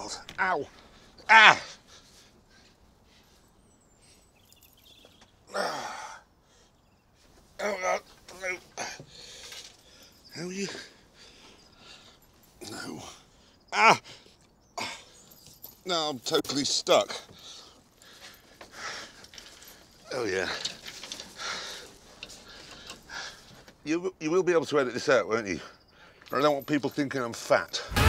God. Ow. Ah. Oh, God. No. How are you? No. Ah. No, I'm totally stuck. Oh, yeah. You will be able to edit this out, won't you? I don't want people thinking I'm fat.